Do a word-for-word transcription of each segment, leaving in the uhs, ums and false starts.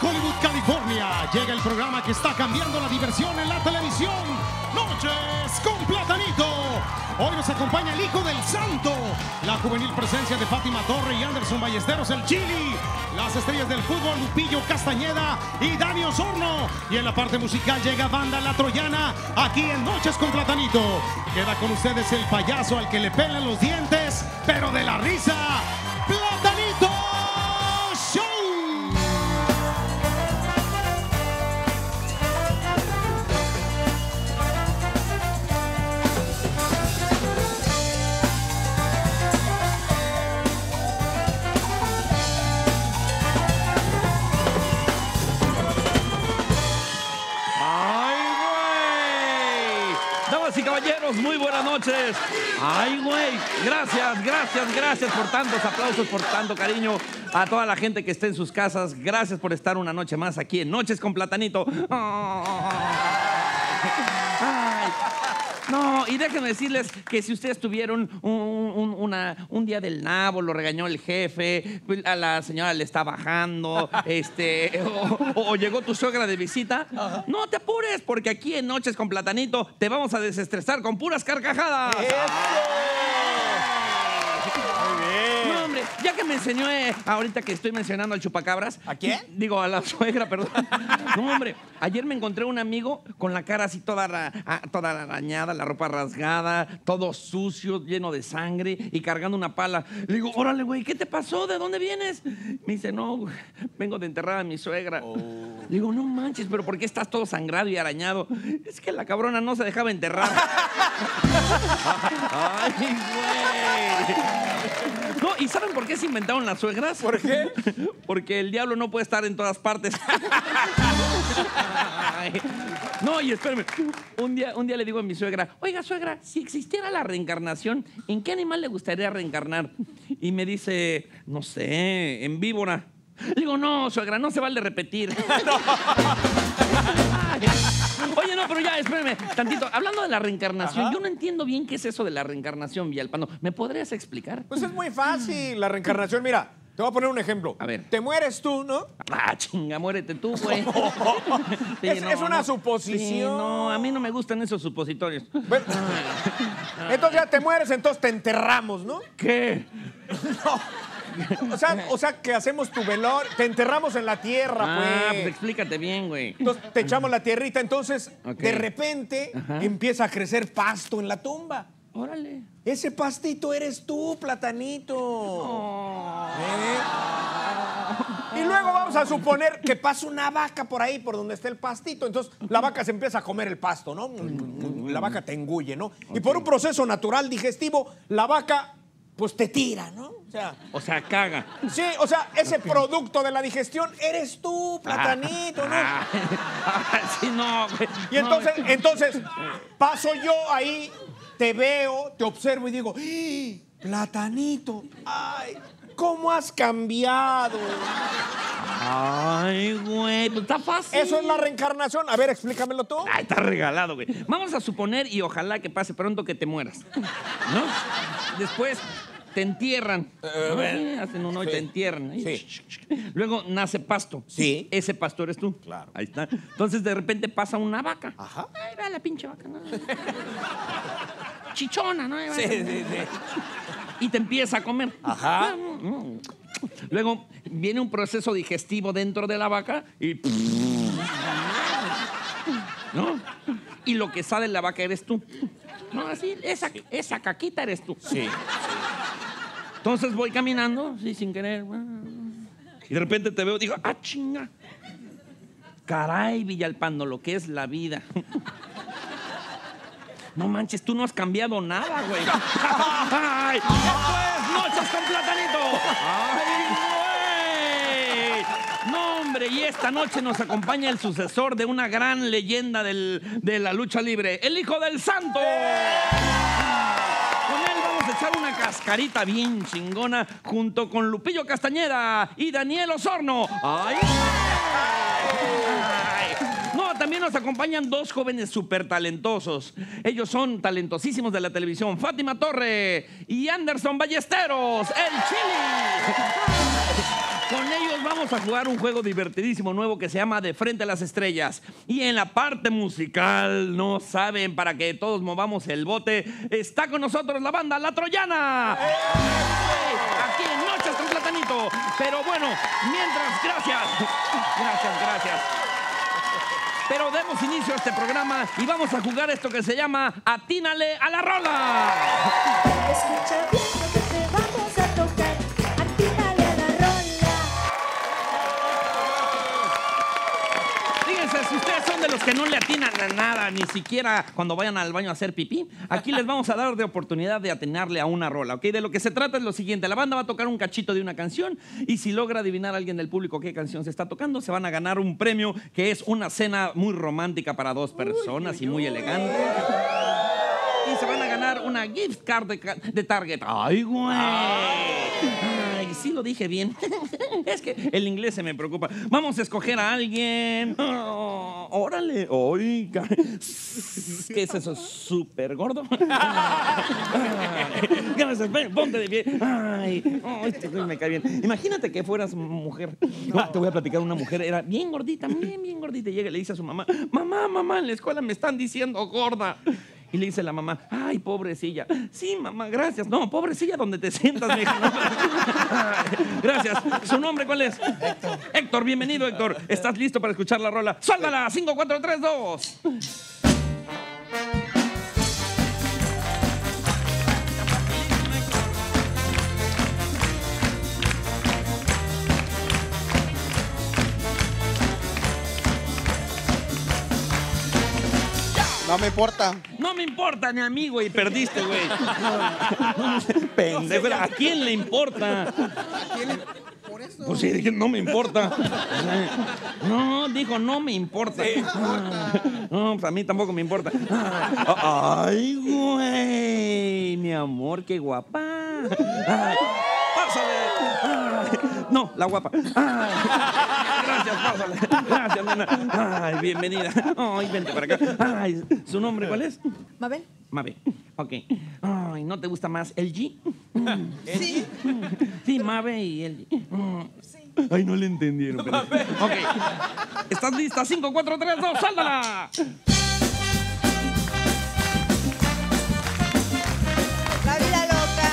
Hollywood, California, llega el programa que está cambiando la diversión en la televisión. Noches con Platanito. Hoy nos acompaña el Hijo del Santo, la juvenil presencia de Fátima Torre y Anderson Ballesteros, el Chili, las estrellas del fútbol, Lupillo Castañeda y Dani Osorno. Y en la parte musical llega Banda La Troyana, aquí en Noches con Platanito. Queda con ustedes el payaso al que le pelan los dientes, pero de la risa, Platanito Show. Y caballeros, muy buenas noches. Ay, güey, gracias, gracias, gracias por tantos aplausos, por tanto cariño a toda la gente que está en sus casas. Gracias por estar una noche más aquí en Noches con Platanito. Ay. No, y déjenme decirles que si ustedes tuvieron un, un, una, un día del nabo, lo regañó el jefe, a la señora le está bajando, este, o, o llegó tu suegra de visita, ajá, no te apures, porque aquí en Noches con Platanito te vamos a desestresar con puras carcajadas. ¡Eso! No, hombre, ya que me enseñó eh, ahorita que estoy mencionando al chupacabras. ¿A quién? Digo, a la suegra, perdón. No, hombre, ayer me encontré un amigo con la cara así toda, ra, toda arañada, la ropa rasgada, todo sucio, lleno de sangre y cargando una pala. Le digo, órale, güey, ¿qué te pasó? ¿De dónde vienes? Me dice, no, güey, vengo de enterrar a mi suegra. Oh. Le digo, no manches, pero ¿por qué estás todo sangrado y arañado? Es que la cabrona no se dejaba enterrar. Ay, güey. No, ¿y saben por qué se inventaron las suegras? ¿Por qué? Porque el diablo no puede estar en todas partes. Ay. No, y espérame. Un día, un día le digo a mi suegra, oiga, suegra, si existiera la reencarnación, ¿en qué animal le gustaría reencarnar? Y me dice, no sé, en víbora. Le digo, no, suegra, no se vale repetir. No. Oye, no, pero ya, espérame tantito. Hablando de la reencarnación, ajá, yo no entiendo bien qué es eso de la reencarnación, Villalpano. ¿Me podrías explicar? Pues es muy fácil, la reencarnación. Mira, te voy a poner un ejemplo. A ver. Te mueres tú, ¿no? Ah, chinga, muérete tú, güey. Sí, es, no, es una no, suposición. Sí, no, a mí no me gustan esos supositorios. Bueno, entonces ya te mueres, entonces te enterramos, ¿no? ¿Qué? No. O sea, o sea, que hacemos tu velor, te enterramos en la tierra, ah, pues. pues explícate bien, güey. Entonces te echamos la tierrita, entonces okay, de repente, ajá, empieza a crecer pasto en la tumba. Órale. Ese pastito eres tú, Platanito. Oh. ¿Eh? Y luego vamos a suponer que pasa una vaca por ahí, por donde está el pastito. Entonces la vaca se empieza a comer el pasto, ¿no? La vaca te engulle, ¿no? Okay. Y por un proceso natural digestivo, la vaca pues te tira, ¿no? O sea, o sea, caga. Sí, o sea, ese okay, producto de la digestión eres tú, Platanito, ¿no? Ah, ah, sí, no, güey. Y entonces, no, entonces, paso yo ahí, te veo, te observo y digo, ¡ay, Platanito! ¡Ay, cómo has cambiado! Ay, güey, pues está fácil. Eso es la reencarnación. A ver, explícamelo tú. Ay, está regalado, güey. Vamos a suponer, y ojalá que pase pronto, que te mueras, ¿no? Después te entierran. Uh, ¿no? Sí, hacen un hoyo y sí, te entierran. Sí. Luego nace pasto. Sí. Ese pasto eres tú. Claro. Ahí está. Entonces de repente pasa una vaca. Ajá. Ay, va la pinche vaca, ¿no? Chichona, ¿no? Sí, sí, sí. Y te empieza a comer. Ajá. Luego viene un proceso digestivo dentro de la vaca y... ¿no? Y lo que sale de la vaca eres tú. No, así, esa, sí, esa caquita eres tú. Sí. Entonces voy caminando, sí, sin querer. Y de repente te veo y digo, ¡ah, chinga! Caray, Villalpando, lo que es la vida. No manches, tú no has cambiado nada, güey. ¡Ay! ¡Esto es Noches con Platanito! ¡Ay, güey! No, hombre, y esta noche nos acompaña el sucesor de una gran leyenda del, de la lucha libre, el Hijo del Santo. Con él vamos a echar una cascarita bien chingona junto con Lupillo Castañeda y Daniel Osorno. ¡Ay! ¡Ay! No, también nos acompañan dos jóvenes súper talentosos. Ellos son talentosísimos de la televisión. Fátima Torre y Anderson Ballesteros, el Chili. Con ellos vamos a jugar un juego divertidísimo nuevo que se llama De Frente a las Estrellas. Y en la parte musical, no saben, para que todos movamos el bote, está con nosotros la banda La Troyana. Aquí en Noches con Platanito. Pero bueno, mientras, gracias. Gracias, gracias. Pero demos inicio a este programa y vamos a jugar esto que se llama Atínale a la Rola. Escucha bien lo que te vamos a tocar. Atínale a la rola. Fíjense, si ustedes son de los que no le atinan a nada, ni siquiera cuando vayan al baño a hacer pipí, aquí les vamos a dar de oportunidad de atinarle a una rola, ¿ok? De lo que se trata es lo siguiente: la banda va a tocar un cachito de una canción y si logra adivinar a alguien del público qué canción se está tocando, se van a ganar un premio que es una cena muy romántica para dos personas uy, uy, y muy uy. elegante. Y se van a ganar una gift card de, de Target. ¡Ay, güey! Ay, sí lo dije bien. Es que el inglés se me preocupa. Vamos a escoger a alguien. Oh, órale. Oiga. ¿Qué es eso? ¿Súper gordo? Gracias. Ponte de pie. Ay, oh, este me cae bien. Imagínate que fueras mujer. No, te voy a platicar. Una mujer era bien gordita, bien, bien gordita. Y llega y le dice a su mamá: mamá, mamá, en la escuela me están diciendo gorda. Y le dice la mamá: ay, pobrecilla. Sí, mamá, gracias. No, pobrecilla donde te sientas, mija. No. Gracias. ¿Su nombre cuál es? Héctor. Héctor, bienvenido, Héctor. ¿Estás listo para escuchar la rola? ¡Suéltala! cinco, cuatro, tres, dos. No me importa. No me importa, ni amigo, y perdiste, güey. Pendejo, ¿a quién le importa? ¿A quién le... Por eso? Pues sí, dije, no me importa. No, dijo, no me importa. No, pues a mí tampoco me importa. Ay, güey, mi amor, qué guapa. Ay, pásale. Ay, no, la guapa. Ay, gracias, pásale. Gracias, nena. Ay, bienvenida. Ay, vente para acá. Ay, ¿su nombre cuál es? ¿Mabel? Mabel. Ok. Ay, ¿no te gusta más el G? Sí. Sí, Mabel y el G. Sí. Ay, no le entendieron. Pero... Ok. ¿Estás lista? cinco, cuatro, tres, dos, ¡sáltala! La vida loca.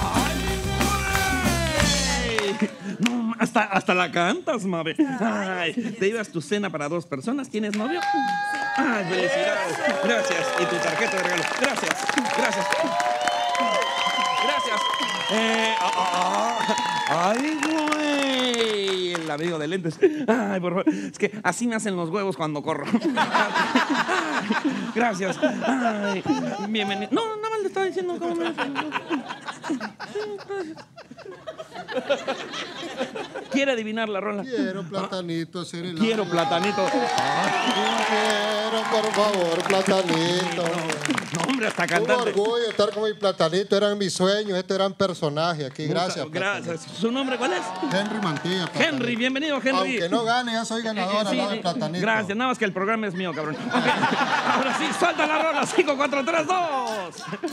¡Ay, güey! No, hasta, hasta la cantas, Mabel. Ay, ¿te ibas tu cena para dos personas? ¿Tienes novio? Sí. Ay, felicidades. Gracias. Y tu tarjeta de regalo. Gracias. Gracias. Gracias. Eh, ah, ah, ah. Ay, güey. El amigo de lentes. Ay, por favor. Es que así me hacen los huevos cuando corro. Gracias. Ay, bienvenido. No, nada más le estaba diciendo cómo me hacen. ¿Quiere adivinar la rola? Quiero platanito, ser el Quiero alma. platanito. Quiero, por favor, platanito. No, hombre, hasta Un cantante. orgullo estar con mi platanito, eran mis sueños, este gran personaje aquí. Gracias. Gracias. ¿Su nombre cuál es? Platanito. Henry Mantilla. Platanito. Henry, bienvenido, Henry. Aunque no gane, ya soy ganador al Sí, lado del platanito. gracias, nada más que el programa es mío, cabrón. Okay. Ahora sí, suelta la rola. cinco, cuatro, tres, dos.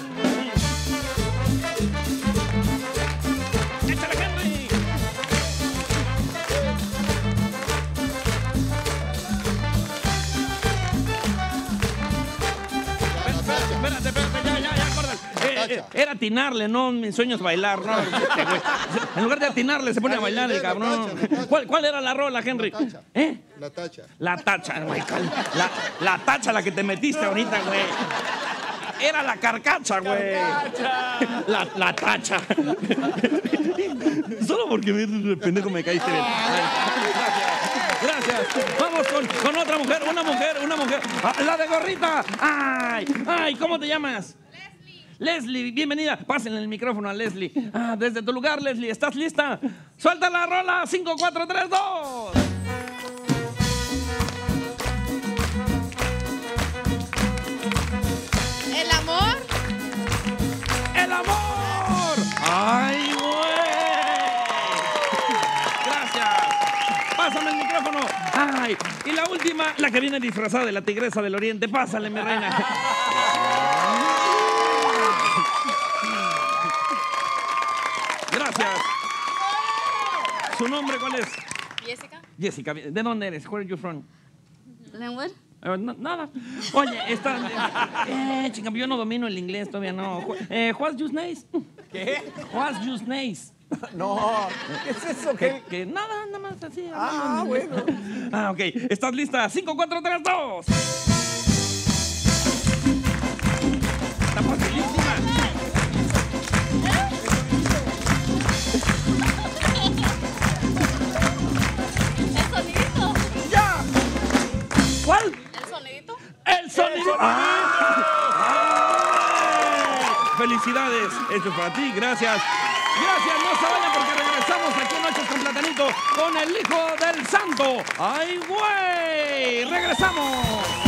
¡Échale, Henry! Espérate, espérate, ya, ya, ya, acuérdate. Eh, eh, era atinarle, no mis sueños bailar, ¿no? Este, güey. En lugar de atinarle, se pone a bailar el cabrón. ¿Cuál, cuál era la rola, Henry? La tacha. ¿Eh? La tacha. La tacha, güey. La, la tacha la que te metiste ahorita, güey. Era la carcacha, güey. La, la tacha. Solo porque me pendejo me caíste bien. Gracias. Gracias. Vamos con, con otra mujer, una mujer, una mujer. Ah, la de gorrita. Ay, ay, ¿cómo te llamas? Leslie, bienvenida. Pásenle el micrófono a Leslie. Ah, desde tu lugar, Leslie, ¿estás lista? Suelta la rola. cinco, cuatro, tres, dos. ¿El amor? ¡El amor! ¡Ay, güey! Gracias. Pásame el micrófono. ¡Ay! Y la última, la que viene disfrazada de la tigresa del oriente. Pásale, mi reina. Gracias. ¿Su nombre cuál es? Jessica. Jessica, ¿de dónde eres? Where are you from? Linwood. Eh, no- nada. Oye, está... Eh, chica, yo no domino el inglés todavía, no. Eh, what's your name? ¿Qué? What's your name? No, ¿qué es eso? Que, ¿Qué? que nada, nada más así. Ah, bueno. Ah, ok. ¿Estás lista? cinco, cuatro, tres, dos. Está facilísima. ¿El sonidito? ¡Ya! ¿Cuál? ¿El sonidito? ¡El sonido! ¡Ah! ¡Ay! ¡Felicidades! Esto es para ti, gracias. Gracias, no se vayan porque regresamos aquí en Noches con Platanito con el Hijo del Santo. ¡Ay, güey! ¡Regresamos!